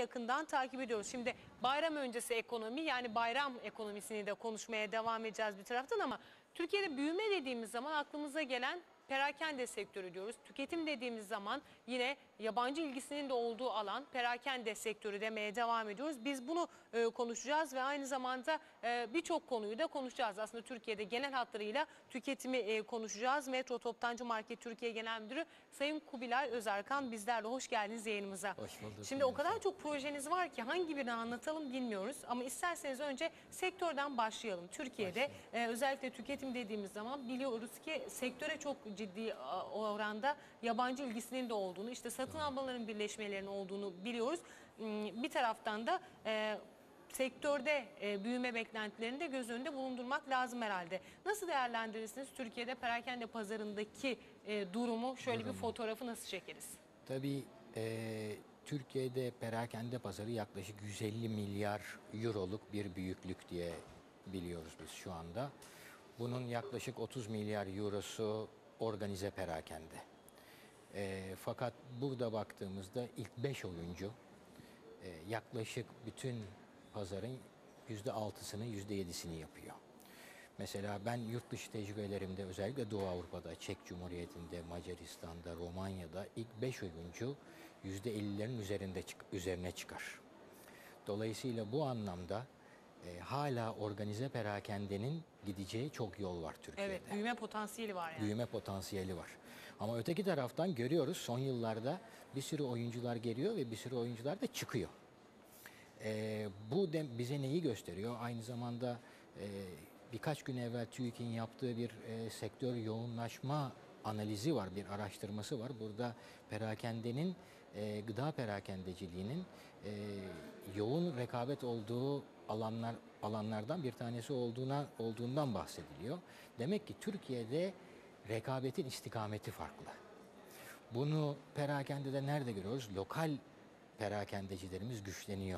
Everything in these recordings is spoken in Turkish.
yakından takip ediyoruz. Şimdi bayram öncesi ekonomi, yani bayram ekonomisini de konuşmaya devam edeceğiz bir taraftan, ama Türkiye'de büyüme dediğimiz zaman aklımıza gelen perakende sektörü diyoruz. Tüketim dediğimiz zaman yine yabancı ilgisinin de olduğu alan perakende sektörü demeye devam ediyoruz. Biz bunu konuşacağız ve aynı zamanda birçok konuyu da konuşacağız. Aslında Türkiye'de genel hatlarıyla tüketimi konuşacağız. Metro Toptancı Market Türkiye Genel Müdürü Sayın Kubilay Özerkan bizlerle. Hoş geldiniz yayınımıza. Hoş bulduk. Şimdi o kadar çok projeniz var ki hangi birini anlatalım bilmiyoruz. Ama isterseniz önce sektörden başlayalım. Türkiye'de özellikle tüketim dediğimiz zaman biliyoruz ki sektöre çok ciddi oranda yabancı ilgisinin de olduğunu, işte satın almaların birleşmelerinin olduğunu biliyoruz. Bir taraftan da sektörde büyüme beklentilerini de göz önünde bulundurmak lazım herhalde. Nasıl değerlendirirsiniz Türkiye'de perakende pazarındaki durumu? Şöyle bir fotoğrafı nasıl çekeriz? Tabii Türkiye'de perakende pazarı yaklaşık 150 milyar euroluk bir büyüklük diye biliyoruz biz şu anda. Bunun yaklaşık 30 milyar eurosu organize perakende. Fakat burada baktığımızda ilk 5 oyuncu yaklaşık bütün pazarın %6'sını, %7'sini yapıyor. Mesela ben yurt dışı tecrübelerimde özellikle Doğu Avrupa'da, Çek Cumhuriyeti'nde, Macaristan'da, Romanya'da ilk 5 oyuncu %50'lerin üzerine çıkar. Dolayısıyla bu anlamda hala organize perakendenin gideceği çok yol var Türkiye'de. Evet, büyüme potansiyeli var yani. Büyüme potansiyeli var. Ama öteki taraftan görüyoruz son yıllarda bir sürü oyuncular geliyor ve bir sürü oyuncular da çıkıyor. Bu bize neyi gösteriyor? Aynı zamanda birkaç gün evvel TÜİK'in yaptığı bir sektör yoğunlaşma analizi var, bir araştırması var. Burada perakendenin, gıda perakendeciliğinin yoğun rekabet olduğu alanlardan bir tanesi olduğundan bahsediliyor. Demek ki Türkiye'de rekabetin istikameti farklı. Bunu perakendede nerede görüyoruz? Lokal perakendecilerimiz güçleniyor.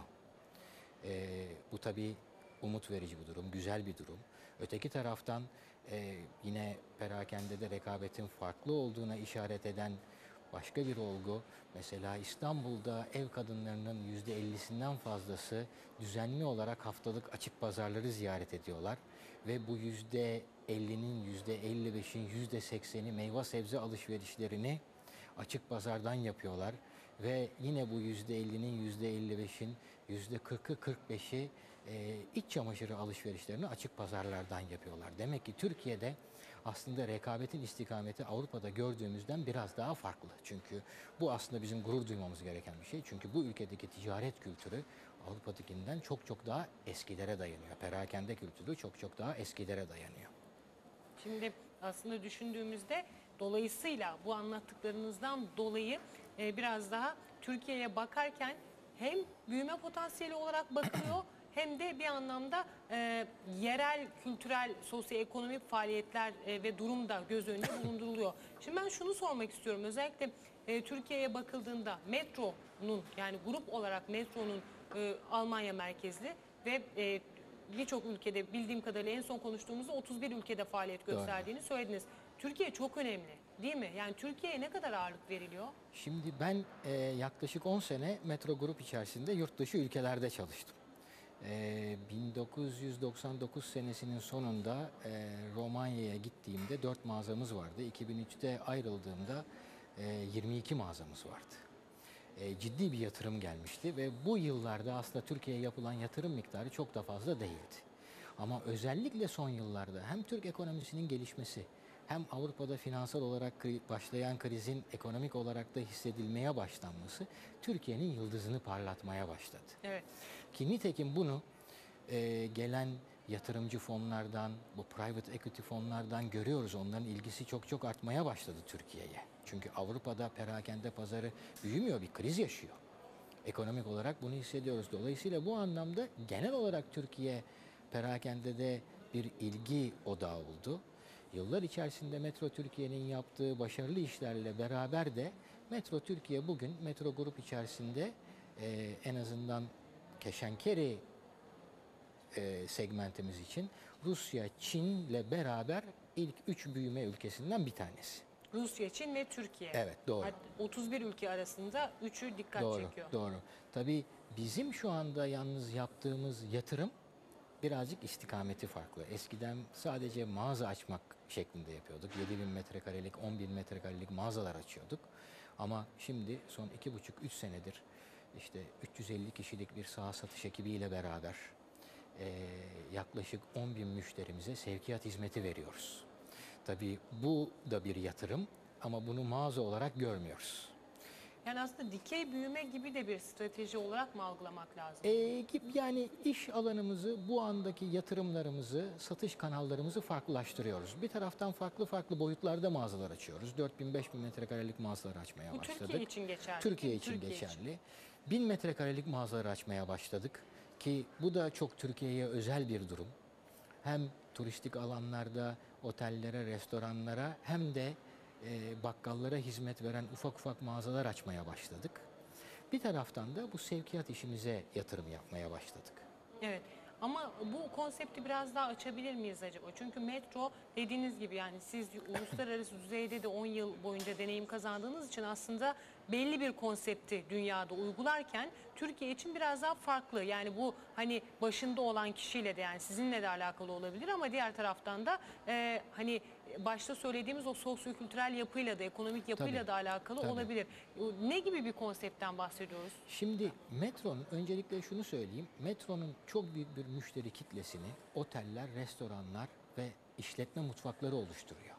Bu tabii umut verici bir durum, güzel bir durum. Öteki taraftan yine perakendede rekabetin farklı olduğuna işaret eden başka bir olgu, mesela İstanbul'da ev kadınlarının %50'sinden fazlası düzenli olarak haftalık açık pazarları ziyaret ediyorlar. Ve bu %50'nin, %55'in, %80'i meyve sebze alışverişlerini açık pazardan yapıyorlar. Ve yine bu %50'nin, %55'in, %40'ı, 45'i iç çamaşırı alışverişlerini açık pazarlardan yapıyorlar. Demek ki Türkiye'de aslında rekabetin istikameti Avrupa'da gördüğümüzden biraz daha farklı. Çünkü bu aslında bizim gurur duymamız gereken bir şey. Çünkü bu ülkedeki ticaret kültürü Avrupa'dakinden çok çok daha eskilere dayanıyor. Perakende kültürü çok çok daha eskilere dayanıyor. Şimdi aslında düşündüğümüzde dolayısıyla bu anlattıklarınızdan dolayı biraz daha Türkiye'ye bakarken hem büyüme potansiyeli olarak bakılıyor hem de bir anlamda yerel, kültürel, sosyoekonomik faaliyetler ve durum da göz önüne bulunduruluyor. Şimdi ben şunu sormak istiyorum. Özellikle Türkiye'ye bakıldığında metronun, yani grup olarak metronun Almanya merkezli ve birçok ülkede, bildiğim kadarıyla en son konuştuğumuzda 31 ülkede faaliyet gösterdiğini söylediniz. Türkiye çok önemli değil mi? Yani Türkiye'ye ne kadar ağırlık veriliyor? Şimdi ben yaklaşık 10 sene Metro Grup içerisinde yurt dışı ülkelerde çalıştım. 1999 senesinin sonunda Romanya'ya gittiğimde 4 mağazamız vardı. 2003'te ayrıldığımda 22 mağazamız vardı. Ciddi bir yatırım gelmişti ve bu yıllarda aslında Türkiye'ye yapılan yatırım miktarı çok da fazla değildi. Ama özellikle son yıllarda hem Türk ekonomisinin gelişmesi hem Avrupa'da finansal olarak başlayan krizin ekonomik olarak da hissedilmeye başlanması Türkiye'nin yıldızını parlatmaya başladı. Evet. Ki nitekim bunu gelen yatırımcı fonlardan, bu private equity fonlardan görüyoruz. Onların ilgisi çok çok artmaya başladı Türkiye'ye. Çünkü Avrupa'da perakende pazarı büyümüyor, bir kriz yaşıyor. Ekonomik olarak bunu hissediyoruz. Dolayısıyla bu anlamda genel olarak Türkiye perakendede bir ilgi odağı oldu. Yıllar içerisinde Metro Türkiye'nin yaptığı başarılı işlerle beraber de Metro Türkiye bugün Metro Grup içerisinde en azından cash and carry segmentimiz için Rusya, Çin'le beraber ilk 3 büyüme ülkesinden bir tanesi. Rusya, Çin ve Türkiye. Evet, doğru. 31 ülke arasında 3'ü dikkat Doğru, çekiyor. doğru. Tabii bizim şu anda yalnız yaptığımız yatırım birazcık istikameti farklı. Eskiden sadece mağaza açmak şeklinde yapıyorduk. 7.000 metrekarelik, 10.000 metrekarelik mağazalar açıyorduk. Ama şimdi son 2,5-3 senedir işte 350 kişilik bir saha satış ekibiyle beraber yaklaşık 10.000 müşterimize sevkiyat hizmeti veriyoruz. Tabii bu da bir yatırım ama bunu mağaza olarak görmüyoruz. Yani aslında dikey büyüme gibi de bir strateji olarak mı algılamak lazım? Yani iş alanımızı, bu andaki yatırımlarımızı, satış kanallarımızı farklılaştırıyoruz. Bir taraftan farklı farklı boyutlarda mağazalar açıyoruz. 4.000-5.000 metrekarelik mağazalar açmaya Bu başladık. Türkiye için geçerli. Türkiye değil mi? için Türkiye geçerli. 1.000 metrekarelik mağazalar açmaya başladık ki bu da çok Türkiye'ye özel bir durum. Hem turistik alanlarda, otellere, restoranlara hem de bakkallara hizmet veren ufak ufak mağazalar açmaya başladık. Bir taraftan da bu sevkiyat işimize yatırım yapmaya başladık. Evet. Ama bu konsepti biraz daha açabilir miyiz acaba? Çünkü metro dediğiniz gibi, yani siz uluslararası düzeyde de 10 yıl boyunca deneyim kazandığınız için aslında belli bir konsepti dünyada uygularken Türkiye için biraz daha farklı. Yani bu hani başında olan kişiyle de, yani sizinle de alakalı olabilir ama diğer taraftan da hani başta söylediğimiz o sosyo-kültürel yapıyla da, ekonomik yapıyla Tabii, da alakalı tabii. olabilir. Ne gibi bir konseptten bahsediyoruz? Şimdi metronun, öncelikle şunu söyleyeyim. Metronun çok büyük bir müşteri kitlesini oteller, restoranlar ve işletme mutfakları oluşturuyor.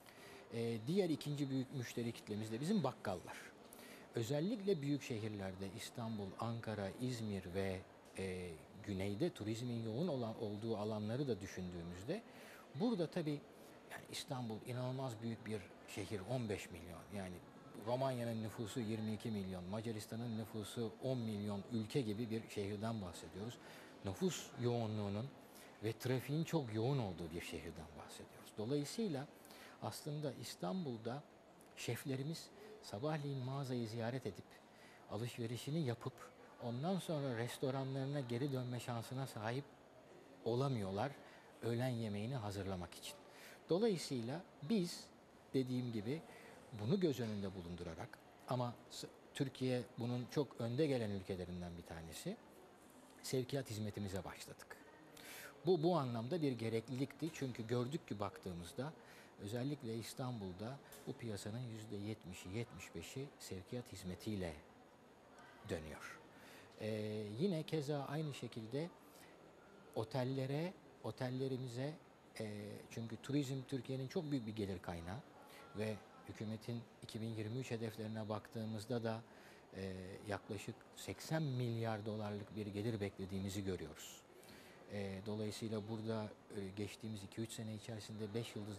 Diğer ikinci büyük müşteri kitlemiz de bizim bakkallar. Özellikle büyük şehirlerde İstanbul, Ankara, İzmir ve güneyde turizmin yoğun olduğu alanları da düşündüğümüzde burada tabii yani İstanbul inanılmaz büyük bir şehir, 15 milyon. Yani Romanya'nın nüfusu 22 milyon, Macaristan'ın nüfusu 10 milyon, ülke gibi bir şehirden bahsediyoruz. Nüfus yoğunluğunun ve trafiğin çok yoğun olduğu bir şehirden bahsediyoruz. Dolayısıyla aslında İstanbul'da şeflerimiz sabahleyin mağazayı ziyaret edip alışverişini yapıp ondan sonra restoranlarına geri dönme şansına sahip olamıyorlar öğlen yemeğini hazırlamak için. Dolayısıyla biz dediğim gibi bunu göz önünde bulundurarak, ama Türkiye bunun çok önde gelen ülkelerinden bir tanesi, sevkiyat hizmetimize başladık. Bu anlamda bir gereklilikti çünkü gördük ki baktığımızda özellikle İstanbul'da bu piyasanın %70'i 75'i sevkiyat hizmetiyle dönüyor. Yine keza aynı şekilde otellerimize, çünkü turizm Türkiye'nin çok büyük bir gelir kaynağı ve hükümetin 2023 hedeflerine baktığımızda da yaklaşık 80 milyar dolarlık bir gelir beklediğimizi görüyoruz. Dolayısıyla burada geçtiğimiz 2-3 sene içerisinde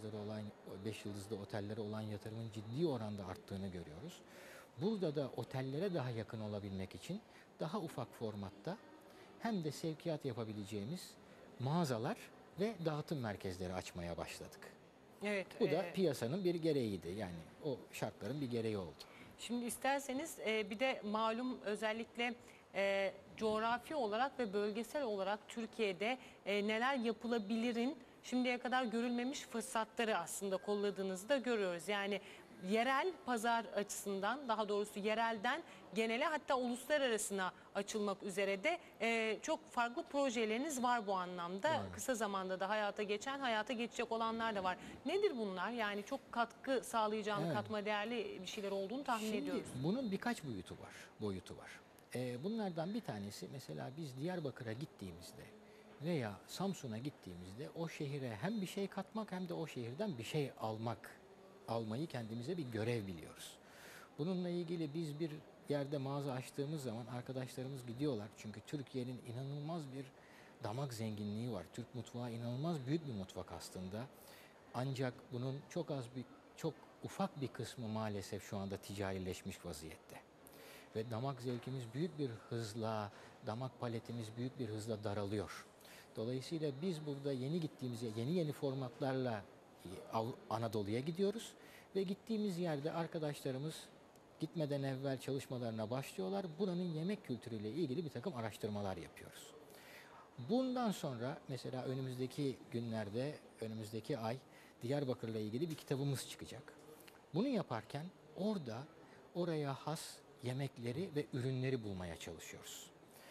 5 yıldızlı otellere olan yatırımın ciddi oranda arttığını görüyoruz. Burada da otellere daha yakın olabilmek için daha ufak formatta hem de sevkiyat yapabileceğimiz mağazalar ve dağıtım merkezleri açmaya başladık. Evet. Bu da piyasanın bir gereğiydi. Yani o şartların bir gereği oldu. Şimdi isterseniz bir de malum özellikle coğrafi olarak ve bölgesel olarak Türkiye'de neler yapılabilirin şimdiye kadar görülmemiş fırsatları aslında kolladığınızı da görüyoruz. Yani yerel pazar açısından, daha doğrusu yerelden genele, hatta uluslararasına açılmak üzere de çok farklı projeleriniz var bu anlamda. Yani. Kısa zamanda da hayata geçen, hayata geçecek olanlar da var. Nedir bunlar? Yani çok katkı sağlayacağını, Evet. katma değerli bir şeyler olduğunu tahmin Şimdi ediyoruz. bunun birkaç boyutu var. Bunlardan bir tanesi, mesela biz Diyarbakır'a gittiğimizde veya Samsun'a gittiğimizde o şehire hem bir şey katmak hem de o şehirden bir şey almayı kendimize bir görev biliyoruz. Bununla ilgili biz bir yerde mağaza açtığımız zaman arkadaşlarımız gidiyorlar. Çünkü Türkiye'nin inanılmaz bir damak zenginliği var. Türk mutfağı inanılmaz büyük bir mutfak aslında. Ancak bunun çok ufak bir kısmı maalesef şu anda ticarileşmiş vaziyette. Ve damak zevkimiz büyük bir hızla, damak paletimiz büyük bir hızla daralıyor. Dolayısıyla biz burada yeni formatlarla Anadolu'ya gidiyoruz ve gittiğimiz yerde arkadaşlarımız gitmeden evvel çalışmalarına başlıyorlar. Buranın yemek kültürüyle ilgili bir takım araştırmalar yapıyoruz. Bundan sonra mesela önümüzdeki günlerde, önümüzdeki ay Diyarbakır'la ilgili bir kitabımız çıkacak. Bunu yaparken oraya has yemekleri ve ürünleri bulmaya çalışıyoruz.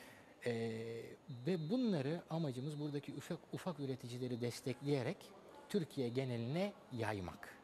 Ve bunları amacımız buradaki ufak üreticileri destekleyerek Türkiye geneline yaymak.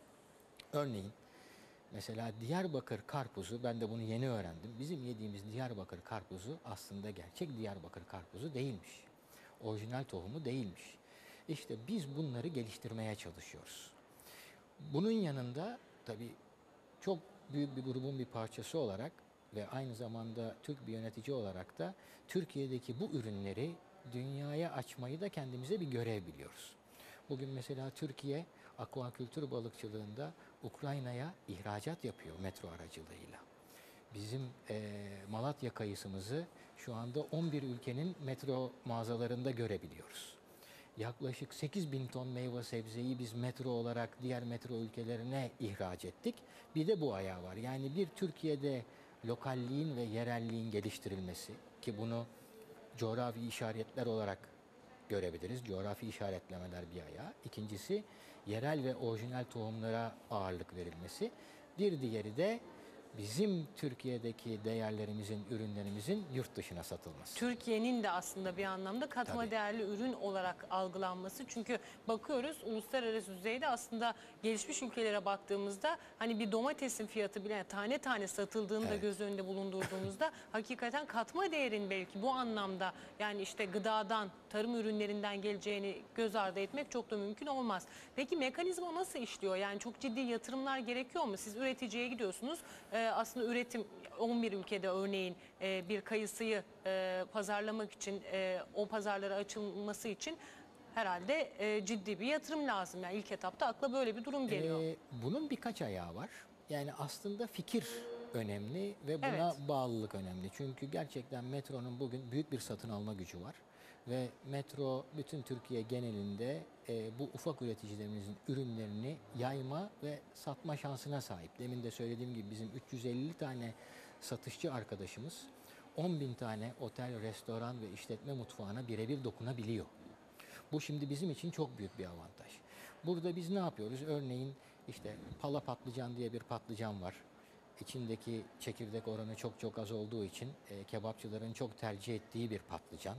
Örneğin mesela Diyarbakır karpuzu, ben de bunu yeni öğrendim. Bizim yediğimiz Diyarbakır karpuzu aslında gerçek Diyarbakır karpuzu değilmiş. Orijinal tohumu değilmiş. İşte biz bunları geliştirmeye çalışıyoruz. Bunun yanında tabii çok büyük bir grubun bir parçası olarak ve aynı zamanda Türk bir yönetici olarak da Türkiye'deki bu ürünleri dünyaya açmayı da kendimize bir görev biliyoruz. Bugün mesela Türkiye akvakultür balıkçılığında Ukrayna'ya ihracat yapıyor metro aracılığıyla. Bizim Malatya kayısımızı şu anda 11 ülkenin metro mağazalarında görebiliyoruz. Yaklaşık 8.000 ton meyve sebzeyi biz metro olarak diğer metro ülkelerine ihraç ettik. Bir de bu ayağı var. Yani bir Türkiye'de lokalliğin ve yerelliğin geliştirilmesi, ki bunu coğrafi işaretler olarak görebiliriz. Coğrafi işaretlemeler bir ayağı. İkincisi yerel ve orijinal tohumlara ağırlık verilmesi. Bir diğeri de bizim Türkiye'deki değerlerimizin, ürünlerimizin yurt dışına satılması. Türkiye'nin de aslında bir anlamda katma Tabii. değerli ürün olarak algılanması. Çünkü bakıyoruz uluslararası düzeyde aslında gelişmiş ülkelere baktığımızda hani bir domatesin fiyatı bile tane tane satıldığını da Evet. göz önünde bulundurduğumuzda hakikaten katma değerin belki bu anlamda yani işte gıdadan, tarım ürünlerinden geleceğini göz ardı etmek çok da mümkün olmaz. Peki mekanizma nasıl işliyor? Yani çok ciddi yatırımlar gerekiyor mu? Siz üreticiye gidiyorsunuz. Aslında üretim 11 ülkede örneğin bir kayısıyı pazarlamak için o pazarlara açılması için herhalde ciddi bir yatırım lazım. Yani ilk etapta akla böyle bir durum geliyor. Bunun birkaç ayağı var. Yani aslında fikir önemli ve buna Evet. bağlılık önemli. Çünkü gerçekten metronun bugün büyük bir satın alma gücü var. Ve metro bütün Türkiye genelinde bu ufak üreticilerimizin ürünlerini yayma ve satma şansına sahip. Demin de söylediğim gibi bizim 350 tane satışçı arkadaşımız 10.000 tane otel, restoran ve işletme mutfağına birebir dokunabiliyor. Bu şimdi bizim için çok büyük bir avantaj. Burada biz ne yapıyoruz? Örneğin işte pala patlıcan diye bir patlıcan var. İçindeki çekirdek oranı çok çok az olduğu için kebapçıların çok tercih ettiği bir patlıcan.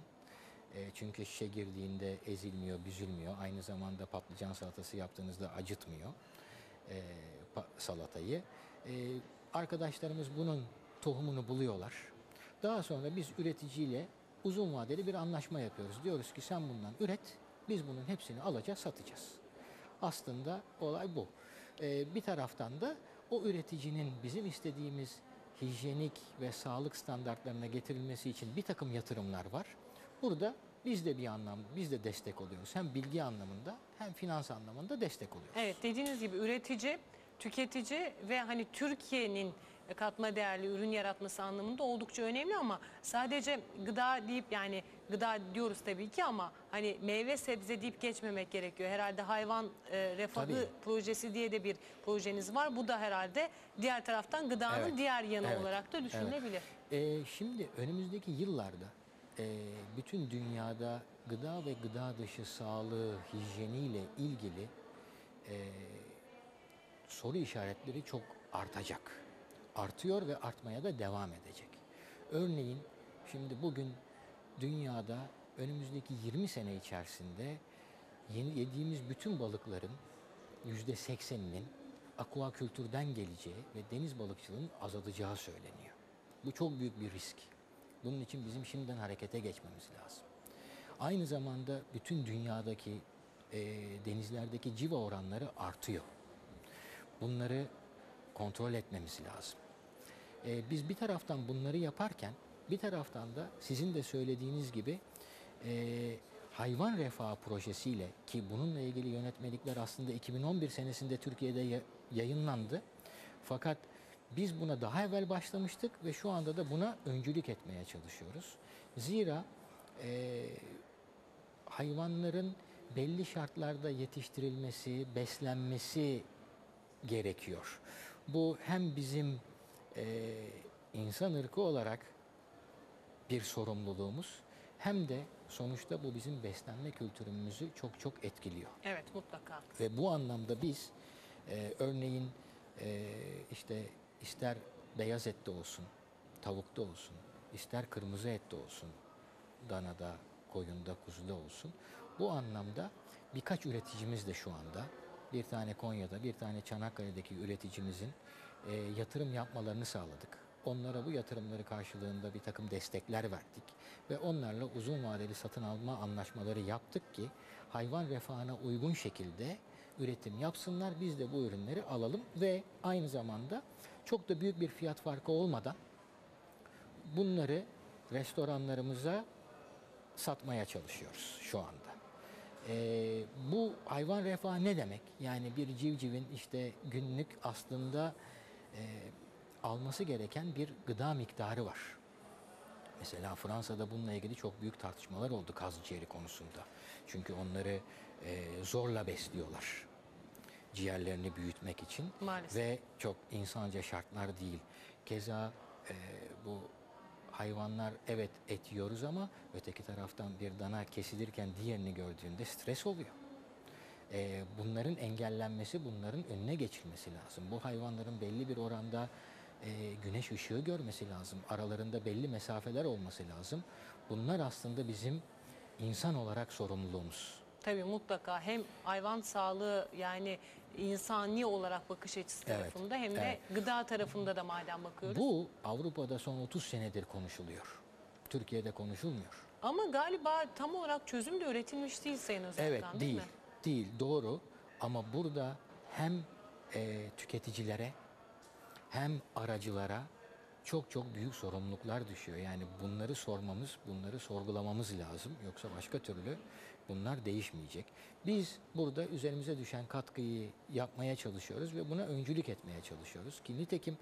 Çünkü şişe girdiğinde ezilmiyor, büzülmüyor. Aynı zamanda patlıcan salatası yaptığınızda acıtmıyor salatayı. E, Arkadaşlarımız bunun tohumunu buluyorlar. Daha sonra biz üreticiyle uzun vadeli bir anlaşma yapıyoruz. Diyoruz ki sen bundan üret, biz bunun hepsini alacağız, satacağız. Aslında olay bu. Bir taraftan da o üreticinin bizim istediğimiz hijyenik ve sağlık standartlarına getirilmesi için bir takım yatırımlar var. Burada biz de destek oluyoruz. Hem bilgi anlamında hem finans anlamında destek oluyoruz. Evet, dediğiniz gibi üretici, tüketici ve hani Türkiye'nin katma değerli ürün yaratması anlamında oldukça önemli ama sadece gıda deyip yani gıda diyoruz tabii ki ama hani meyve sebze deyip geçmemek gerekiyor. Herhalde hayvan refahı Tabii. projesi diye de bir projeniz var. Bu da herhalde diğer taraftan gıdanın Evet, diğer yanı evet, olarak da düşünülebilir. Şimdi önümüzdeki yıllarda bütün dünyada gıda ve gıda dışı sağlığı, hijyeniyle ilgili soru işaretleri çok artacak. Artıyor ve artmaya da devam edecek. Örneğin şimdi bugün dünyada önümüzdeki 20 sene içerisinde yediğimiz bütün balıkların %80'inin akvakultürden geleceği ve deniz balıkçılığının azalacağı söyleniyor. Bu çok büyük bir risk. Bunun için bizim şimdiden harekete geçmemiz lazım. Aynı zamanda bütün dünyadaki denizlerdeki civa oranları artıyor. Bunları kontrol etmemiz lazım. Biz bir taraftan bunları yaparken bir taraftan da sizin de söylediğiniz gibi hayvan refahı projesiyle ki bununla ilgili yönetmelikler aslında 2011 senesinde Türkiye'de yayınlandı. Fakat biz buna daha evvel başlamıştık ve şu anda da buna öncülük etmeye çalışıyoruz. Zira hayvanların belli şartlarda yetiştirilmesi, beslenmesi gerekiyor. Bu hem bizim insan ırkı olarak bir sorumluluğumuz hem de sonuçta bu bizim beslenme kültürümüzü çok çok etkiliyor. Evet, mutlaka. Ve bu anlamda biz örneğin işte ister beyaz ette olsun, tavukta olsun, ister kırmızı ette olsun, danada, koyunda, kuzuda olsun. Bu anlamda birkaç üreticimiz de şu anda, bir tane Konya'da, bir tane Çanakkale'deki üreticimizin yatırım yapmalarını sağladık. Onlara bu yatırımları karşılığında bir takım destekler verdik ve onlarla uzun vadeli satın alma anlaşmaları yaptık ki hayvan refahına uygun şekilde üretim yapsınlar. Biz de bu ürünleri alalım ve aynı zamanda çok da büyük bir fiyat farkı olmadan bunları restoranlarımıza satmaya çalışıyoruz şu anda. Bu hayvan refahı ne demek? Yani bir civcivin işte günlük aslında alması gereken bir gıda miktarı var. Mesela Fransa'da bununla ilgili çok büyük tartışmalar oldu kaz ciğeri konusunda. Çünkü onları zorla besliyorlar. Ciğerlerini büyütmek için. Maalesef. Ve çok insanca şartlar değil. Keza bu hayvanlar evet et yiyoruz ama öteki taraftan bir dana kesilirken diğerini gördüğünde stres oluyor. Bunların engellenmesi, bunların önüne geçilmesi lazım. Bu hayvanların belli bir oranda güneş ışığı görmesi lazım. Aralarında belli mesafeler olması lazım. Bunlar aslında bizim insan olarak sorumluluğumuz. Tabii mutlaka hem hayvan sağlığı yani insani olarak bakış açısı Evet, tarafında hem de evet. gıda tarafında da madem bakıyoruz. Bu Avrupa'da son 30 senedir konuşuluyor. Türkiye'de konuşulmuyor. Ama galiba tam olarak çözüm de üretilmiş değil Sayın Özerkan, Evet, değil değil. mi? Değil, doğru. Ama burada hem tüketicilere hem aracılara çok çok büyük sorumluluklar düşüyor. Yani bunları sormamız, bunları sorgulamamız lazım. Yoksa başka türlü bunlar değişmeyecek. Biz burada üzerimize düşen katkıyı yapmaya çalışıyoruz ve buna öncülük etmeye çalışıyoruz. Ki nitekim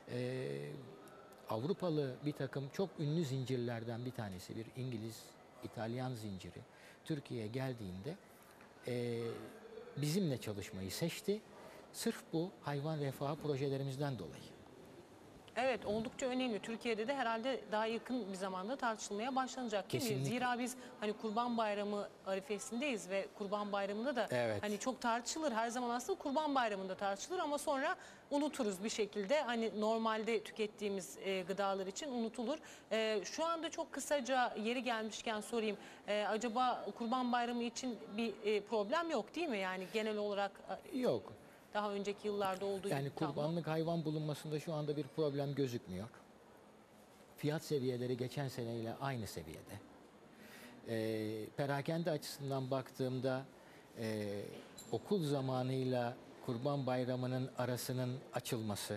Avrupalı bir takım çok ünlü zincirlerden bir tanesi, bir İngiliz, İtalyan zinciri Türkiye'ye geldiğinde bizimle çalışmayı seçti. Sırf bu hayvan refahı projelerimizden dolayı. Evet, oldukça önemli. Türkiye'de de herhalde daha yakın bir zamanda tartışılmaya başlanacak değil mi? Kesinlikle. Zira biz hani Kurban Bayramı arifesindeyiz ve Kurban Bayramı'nda da Evet. hani çok tartışılır. Her zaman aslında Kurban Bayramı'nda tartışılır ama sonra unuturuz bir şekilde. Hani normalde tükettiğimiz gıdalar için unutulur. Şu anda çok kısaca yeri gelmişken sorayım. Acaba Kurban Bayramı için bir problem yok değil mi? Yani genel olarak Yok. daha önceki yıllarda olduğu Yani gibi. Tamam. kurbanlık hayvan bulunmasında şu anda bir problem gözükmüyor. Fiyat seviyeleri geçen seneyle aynı seviyede. Perakende açısından baktığımda okul zamanıyla Kurban Bayramı'nın arasının açılması,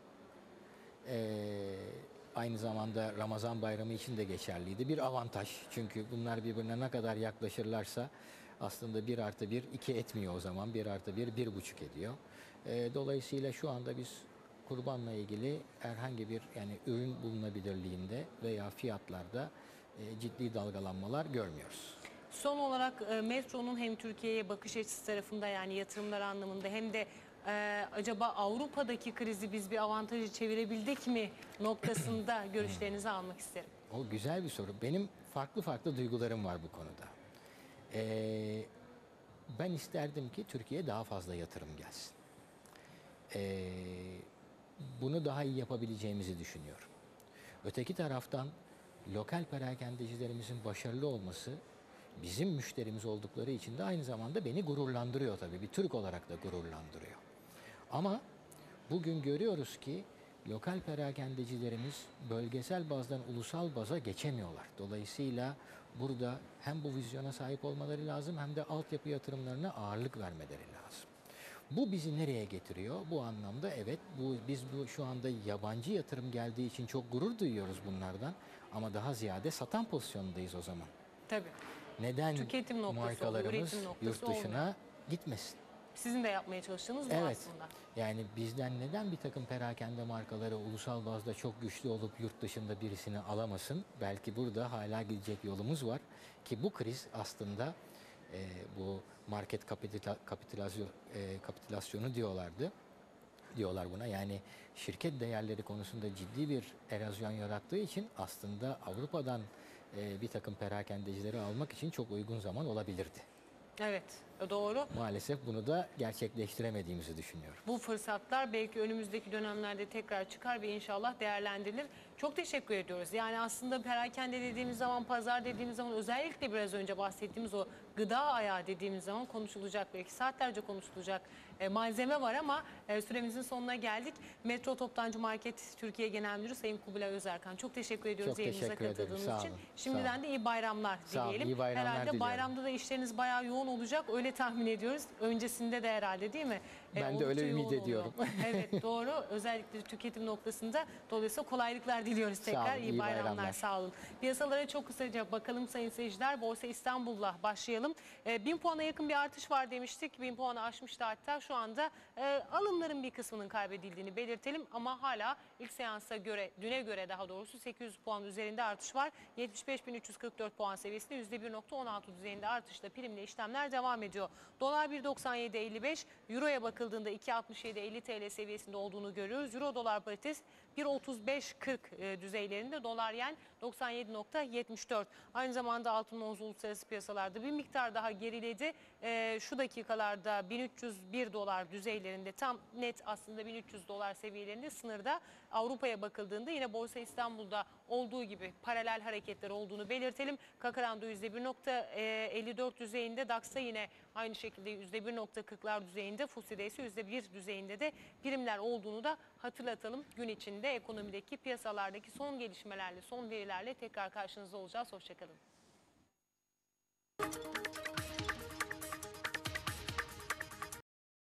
aynı zamanda Ramazan Bayramı için de geçerliydi. Bir avantaj. Çünkü bunlar birbirine ne kadar yaklaşırlarsa aslında 1 artı 1 2 etmiyor o zaman. 1 artı 1 1,5 ediyor. Dolayısıyla şu anda biz kurbanla ilgili herhangi bir yani ürün bulunabilirliğinde veya fiyatlarda ciddi dalgalanmalar görmüyoruz. Son olarak Metro'nun hem Türkiye'ye bakış açısı tarafında yani yatırımlar anlamında hem de acaba Avrupa'daki krizi biz bir avantajı çevirebildik mi noktasında görüşlerinizi almak isterim. O güzel bir soru. Benim farklı farklı duygularım var bu konuda. Ben isterdim ki Türkiye'ye daha fazla yatırım gelsin. Bunu daha iyi yapabileceğimizi düşünüyorum. Öteki taraftan lokal perakendecilerimizin başarılı olması bizim müşterimiz oldukları için de aynı zamanda beni gururlandırıyor tabii. Bir Türk olarak da gururlandırıyor. Ama bugün görüyoruz ki lokal perakendecilerimiz bölgesel bazdan ulusal baza geçemiyorlar. Dolayısıyla burada hem bu vizyona sahip olmaları lazım hem de altyapı yatırımlarına ağırlık vermeleri lazım. Bu bizi nereye getiriyor? Bu anlamda evet biz şu anda yabancı yatırım geldiği için çok gurur duyuyoruz bunlardan ama daha ziyade satan pozisyondayız o zaman. Tabii. Neden Tüketim noktası markalarımız oluyor, üretim noktası yurt dışına olmuyor. gitmesin? Sizin de yapmaya çalıştığınız bu Evet. aslında. Yani bizden neden bir takım perakende markaları ulusal bazda çok güçlü olup yurt dışında birisini alamasın? Belki burada hala gidecek yolumuz var ki bu kriz aslında bu market kapitülasyonu diyorlar buna. Yani şirket değerleri konusunda ciddi bir erozyon yarattığı için aslında Avrupa'dan bir takım perakendecileri almak için çok uygun zaman olabilirdi. Evet, doğru. Maalesef bunu da gerçekleştiremediğimizi düşünüyorum. Bu fırsatlar belki önümüzdeki dönemlerde tekrar çıkar ve inşallah değerlendirilir. Çok teşekkür ediyoruz. Yani aslında perakende dediğimiz zaman, pazar dediğimiz zaman, özellikle biraz önce bahsettiğimiz o gıda ayağı dediğimiz zaman konuşulacak, belki saatlerce konuşulacak malzeme var ama süremizin sonuna geldik. Metro Toptancı Market Türkiye Genel Müdürü Sayın Kubilay Özerkan, çok teşekkür ediyoruz Çok yayınımıza teşekkür ederim. katıldığınız Sağ için. olun. Şimdiden Sağ olun. de iyi bayramlar Sağ olun, dileyelim. iyi bayramlar Herhalde diliyorum. bayramda da işleriniz bayağı yoğun olacak. Öyle tahmin ediyoruz. Öncesinde de herhalde, değil mi? Ben de öyle Oldukça ümit yoğun oluyor. ediyorum. Evet, doğru. Özellikle tüketim noktasında. Dolayısıyla kolaylıklar diliyoruz tekrar. olun, İyi iyi bayramlar. bayramlar. Sağ olun. Piyasalara çok kısaca bakalım sayın seyirciler. Borsa İstanbul'la başlayalım. 1000 puana yakın bir artış var demiştik. 1000 puanı aşmıştı hatta. Şu anda alımların bir kısmının kaybedildiğini belirtelim. Ama hala ilk seansa göre, düne göre daha doğrusu 800 puan üzerinde artış var. 75.344 puan seviyesinde %1.16 düzeyinde artışla primli işlemler devam ediyor. Dolar 1.97.55, Euro'ya bakıldığında 2.67.50 TL seviyesinde olduğunu görüyoruz. Euro dolar paritesi 1.35.40 düzeylerinde, dolar yen 97.74. Aynı zamanda altın onzu uluslararası piyasalarda bir miktar daha geriledi. Şu dakikalarda 1301 dolar düzeylerinde, tam net aslında 1300 dolar seviyelerinde sınırda. Avrupa'ya bakıldığında yine Borsa İstanbul'da olduğu gibi paralel hareketler olduğunu belirtelim. Kakaran'da %1.54 düzeyinde, DAX'ta yine aynı şekilde %1.40'lar düzeyinde, FTSE'de ise %1 düzeyinde de primler olduğunu da hatırlatalım. Gün içinde ekonomideki, piyasalardaki son gelişmelerle, son verilerle tekrar karşınızda olacağız. Hoşçakalın.